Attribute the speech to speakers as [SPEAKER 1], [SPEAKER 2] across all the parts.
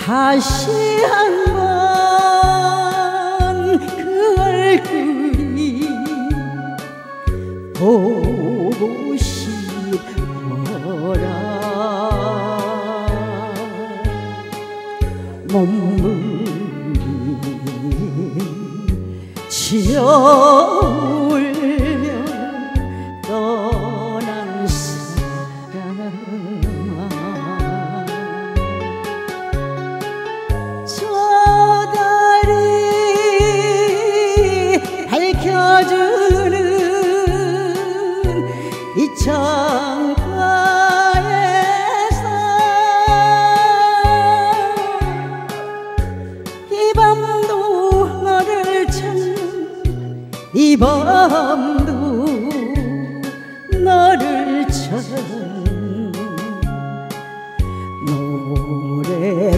[SPEAKER 1] 다시 한번 그 얼굴이 보고 싶어라. 몸부림 지어울며 떠난 사람아, 저 달이 밝혀주는 이 창가에서 이 밤도 너를 찾는, 이 밤도 너를 찾는 노래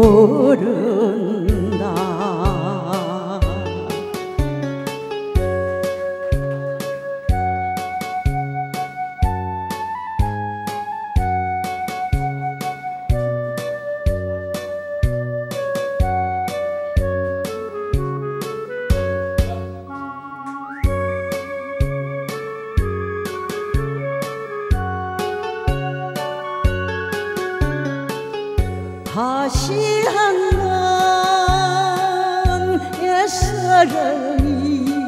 [SPEAKER 1] 부른다. 다시 한번 옛사랑이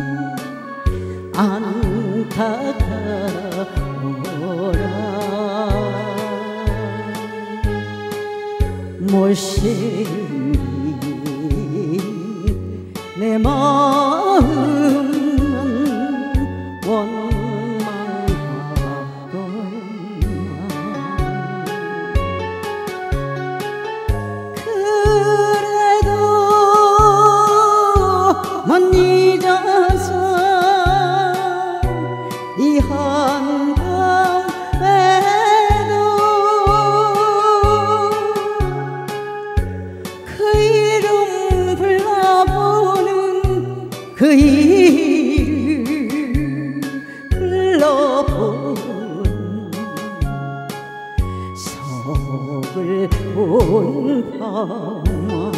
[SPEAKER 1] 안타까워라. 못생긴 내 마음은 원망하고 못 잊어서 이 한밤에도 그 이름 불러보는, 그 이름 불러보는 서글픈 밤아.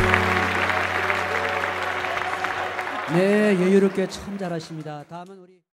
[SPEAKER 2] 네, 여유롭게 참 잘하십니다. 다음은 우리